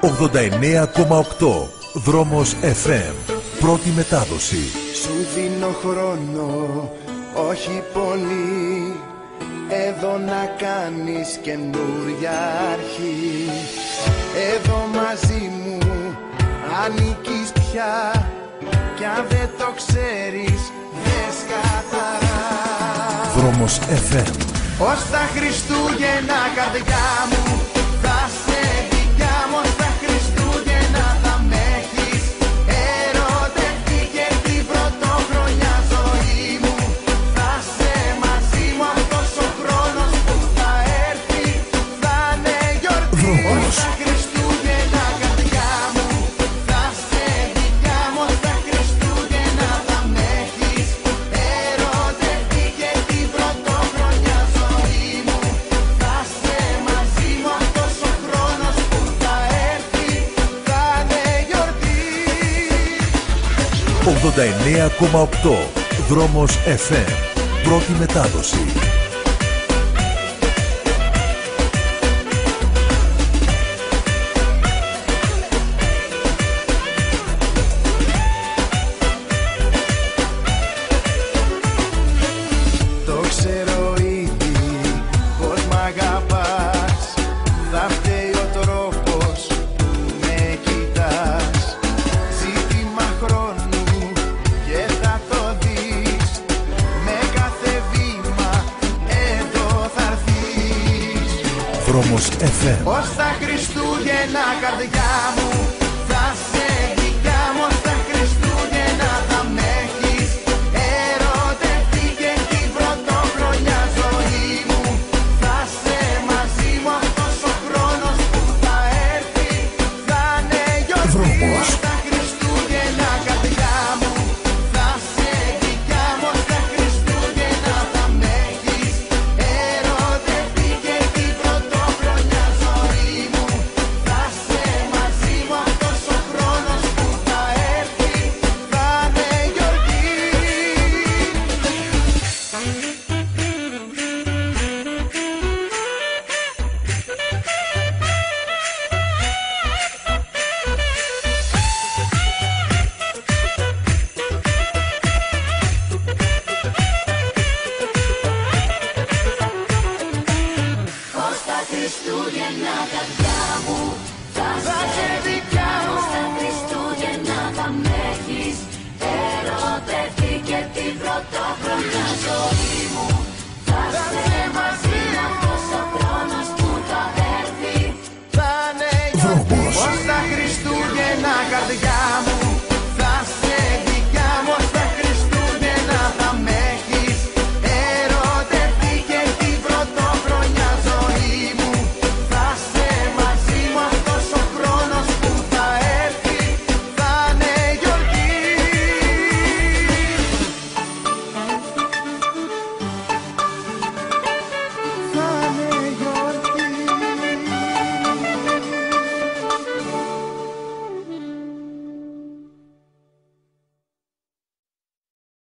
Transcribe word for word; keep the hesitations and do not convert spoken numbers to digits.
ογδόντα εννέα κόμμα οκτώ Δρόμος εφ εμ. Πρώτη μετάδοση. Σου δίνω χρόνο, όχι πολύ, εδώ να κάνεις καινούρια αρχή. Εδώ μαζί μου ανήκεις πια, κι αν δεν το ξέρεις δες καθαρά. Δρόμος εφ εμ. Ως τα Χριστούγεννα καρδιά μου θα σε δικιά μου, ως τα Χριστούγεννα θα με έχεις ερωτευτεί και την πρωτοχρονιά ζωή μου θα σε μαζί μου, αυτός ο χρόνος που θα έρθει θα είναι γιορτή. Ως τα Χριστούγεννα καρδιά μου θα σε δικιά μου, ως τα Χριστούγεννα θα με έχεις ερωτευτεί και την πρωτοχρονιά ζωή μου θα σε μαζί μου, αυτός ο χρόνος που θα έρθει θα είναι γιορτή. ογδόντα εννέα κόμμα οκτώ Δρόμος εφ εμ. Πρώτη μετάδοση. Το ξέρω ήδη πως μ' αγαπάς, θα φταίει ο τρόπος που με κοιτάς. Ζήτημα χρόνου και θα το δεις, με κάθε βήμα εδώ θα έρθεις. Δρόμος εφ εμ. Ως τα Χριστούγεννα καρδιά μου θα σε δικιά μου, ως τα Χριστούγεννα θα με έχεις ερωτευτεί και την πρωτοχρονιά ζωή μου θα σε μαζί μου, αυτός ο χρόνος που θα έρθει θα είναι γιορτή. Δρόμος. Ως τα Χριστούγεννα καρδιά μου θα σε δικιά μου, ως τα Χριστούγεννα θα με έχεις ερωτευτεί και την πρωτοχρονιά ζωή μου θα σε μαζί μου, αυτός ο χρόνος που θα έρθει θα είναι γιορτή. Ως τα Χριστούγεννα καρδιά μου θα Θα σε σε δικιά μου. Ως τα Χριστούγεννα θα με έχεις ερωτευτεί και την πρωτοχρονιά ζωή μου